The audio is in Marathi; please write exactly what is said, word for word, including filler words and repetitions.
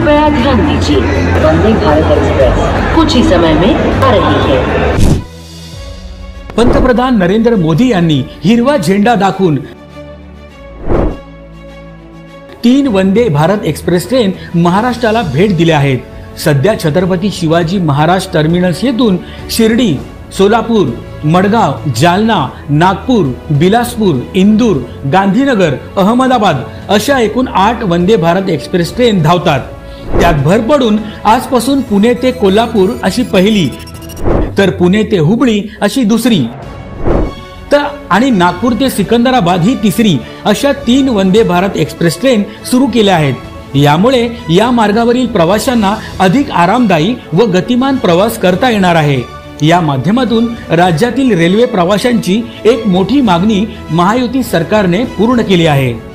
कृपया ध्यान दीजिए, वंदे भारत एक्सप्रेस कुछ ही समय में आ रही है। पंतप्रधान नरेंद्र मोदी यांनी हिरवा झेंडा दाखवून तीन वंदे भारत एक्सप्रेस ट्रेन महाराष्ट्राला भेट दिल्या आहेत। सध्या छत्रपती शिवाजी महाराज टर्मिनस येथून शिर्डी, सोलापूर, मडगाव, जालना, नागपूर, बिलासपूर, इंदूर, गांधीनगर, अहमदाबाद अशा एकूण आठ वंदे भारत एक्सप्रेस ट्रेन धावतात। त्यात भर पडून आजपासून पुणे ते कोल्हापूर अशी पहिली, तर पुणे ते हुबळी अशी दुसरी, तर आणि नागपूर ते सिकंदराबाद ही तिसरी अशा तीन वंदे भारत एक्सप्रेस ट्रेन सुरू केल्या आहेत। यामुळे या मार्गावरील प्रवाशांना अधिक आरामदायी व गतिमान प्रवास करता येणार आहे। या माध्यमातून राज्यातील रेल्वे प्रवाशांची एक मोठी मागणी महायुती सरकारने पूर्ण केली आहे।